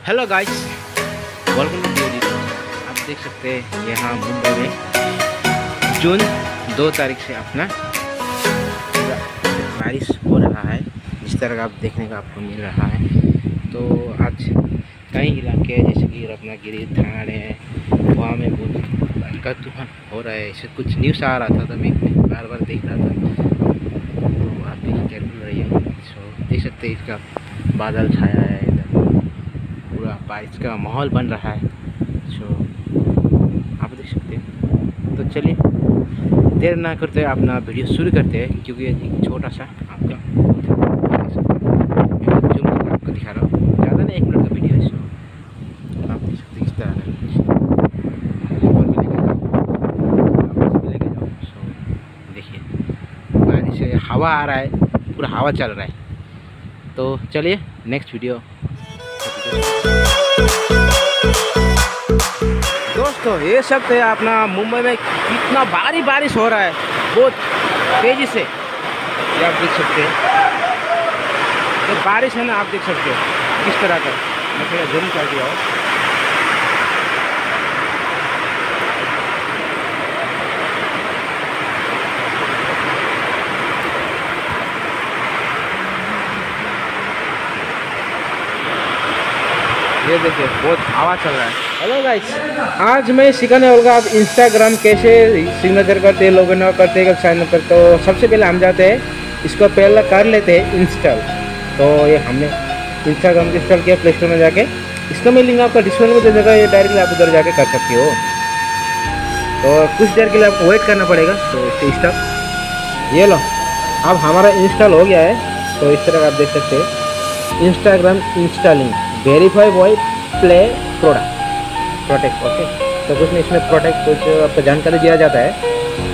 Hello guys, welcome to video. आप देख सकते हैं यहाँ मुंबई में जून 2 तारीख से अपना बारिश हो रहा है। इस तरह का आप देखने का आपको मिल रहा है। तो आज कई इलाके जैसे कि रत्नागिरी, ठाणे, वहाँ में बहुत का तूफान हो रहा है। ऐसे कुछ न्यूज़ आ रहा था तो मैं बार बार देख रहा था। तो आप भी केयरफुल रहिए। सो देख सकते हैं इसका बादल छाया है, पूरा बारिश का माहौल बन रहा है। सो आप देख सकते हैं। तो चलिए देर ना करते हुए अपना वीडियो शुरू करते हैं, क्योंकि एक छोटा सा आपका जूम करके आपको दिखा रहा हूँ। ज़्यादा नहीं, 1 मिनट का वीडियो है। सो आप देख सकते हैं इस तरह लेके जाओ। सो देखिए बारिश से हवा आ रहा है, पूरा हवा चल रहा है। तो चलिए नेक्स्ट वीडियो। दोस्तों ये सब थे अपना मुंबई में कितना भारी बारिश हो रहा है, बहुत तेज़ी से। ये आप देख सकते हैं, ये बारिश है ना, आप देख सकते हो किस तरह का। मैं थोड़ा जूम कर दिया हूँ। ये देखिए बहुत हवा चल रहा है। हेलो गाइस, आज मैं सिखाने वाला आप इंस्टाग्राम कैसे सिग्नेचर करते, लॉगिन करते, साइन अप करते। तो सबसे पहले हम जाते हैं, इसको पहले कर लेते हैं इंस्टॉल। तो ये हमने इंस्टाग्राम को इंस्टॉल किया प्ले स्टोर में जाके। इसका मैं लिंक आपका डिस्क्रिप्शन में दे दूँगा, ये डायरेक्टली आप उधर जाके कर सकते हो। तो कुछ देर के लिए आपको वेट करना पड़ेगा। तो इससे इंस्टॉल ये लो, अब हमारा इंस्टॉल हो गया है। तो इस तरह का आप देख सकते हैं, Instagram installing, verify voice play protect. Okay, तो कुछ नहीं, इसमें प्रोटेक्ट कुछ आपको जानकारी दिया जाता है।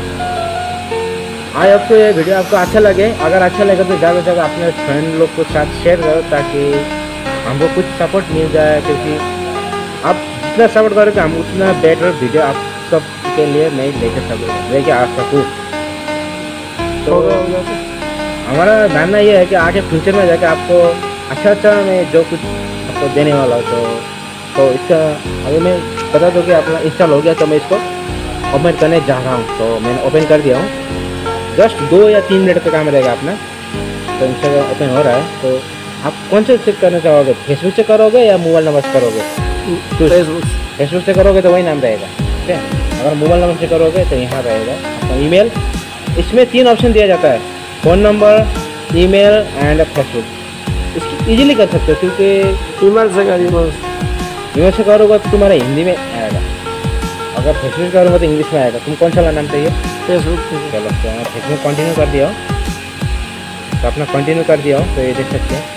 आई आपको ये वीडियो आपको अच्छा लगे। अगर अच्छा लगे तो ज़्यादा से ज़्यादा अपने फ्रेंड लोग के साथ शेयर करो, ताकि हमको कुछ सपोर्ट मिल जाए। क्योंकि आप जितना सपोर्ट करोगे हम उतना बेटर वीडियो आप सब के लिए मैं लेके आ सकूँ। तो हमारा मानना ये है कि आगे फ्यूचर में जाके आपको अच्छा मैं जो कुछ आपको देने वाला हूँ। तो इसका अभी मैं बता दूँ कि अपना इंस्टॉल हो गया। तो मैं इसको ओपन करने जा रहा हूँ। तो मैंने ओपन कर दिया हूँ। जस्ट 2 या 3 मिनट का काम रहेगा अपना। तो इंस्टाग्राम ओपन हो रहा है। तो आप कौन से चेक करना चाहोगे, फेसबुक से करोगे या मोबाइल नंबर से करोगे? फेसबुक से करोगे तो वही नाम रहेगा, ठीक है। अगर मोबाइल नंबर से करोगे तो यहाँ रहेगा आपका ईमेल। इसमें 3 ऑप्शन दिया जाता है, phone number, email and Facebook. इसकी ईजिली कर सकते हो, क्योंकि ईमेल से करोगे तो तुम्हारा हिंदी में आएगा, अगर फेसबुक करोगे तो इंग्लिश में आएगा। तुम कौन सा नाम चाहिए? फेसबुक। चलो तो फेसबुक कंटिन्यू कर दिया हो। तो अपना कंटिन्यू कर दिया हो। तो ये देख सकते हैं,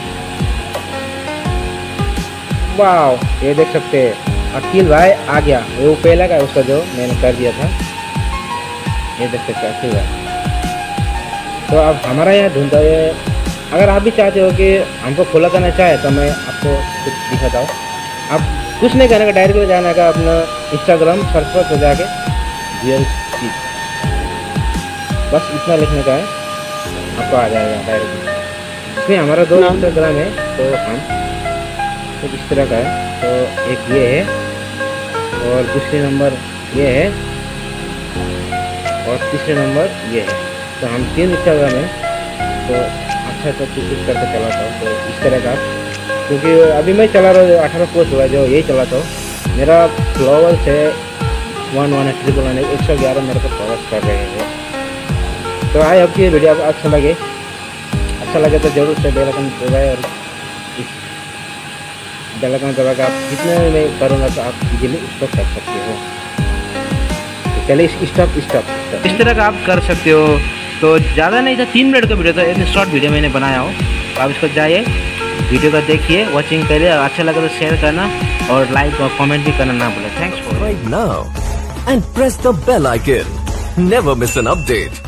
वाह, ये देख सकते हैं अखिल भाई आ गया। वो पहला का उसका जो मैंने कर दिया था, ये देख सकते हैं अखिल भाई। तो अब हमारा यहाँ ढूंढता है। अगर आप भी चाहते हो कि हमको खोला करना चाहे तो मैं आपको कुछ दिखाता हूँ। आप कुछ नहीं करने का, डायरेक्ट जाना का अपना इंस्टाग्राम सर्च पर जाके VLC, बस इतना लिखने का है, आपको आ जाएगा डायरेक्ट। इसमें हमारा 2 इंस्टाग्राम है। तो हम कुछ इस तरह का है। तो एक ये है और दूसरे नंबर ये है और तीसरे नंबर ये है। तो हम 3 इंस्टाग्राम है। तो अच्छा तो कुछ करके चलाता हूँ। तो इस तरह का, क्योंकि अभी मैं चला रहा हूँ 18 पोस्ट हुआ जो यही चलाता हूँ। मेरा फॉलोवर्स है 111 मेरे को फॉलोवर्स कर रहे हैं। तो आई होप कि ये वीडियो आपको अच्छा लगे तो जरूर से बेल आइकन दबाएं। और इस बेल आइकन दबा के आप जितने मैं करूँगा तो आप इजीली इसको कर सकते हो। तो चलिए स्टॉप इस तरह का आप कर सकते हो। तो ज़्यादा नहीं था, 3 मिनट का वीडियो था, इतनी शॉर्ट वीडियो मैंने बनाया हो। तो आप इसको जाइए, वीडियो को देखिए, वॉचिंग करिए। अच्छा लगा तो शेयर करना और लाइक और कमेंट भी करना ना भूलें। Thanks for right now and press the bell icon. Never miss an update.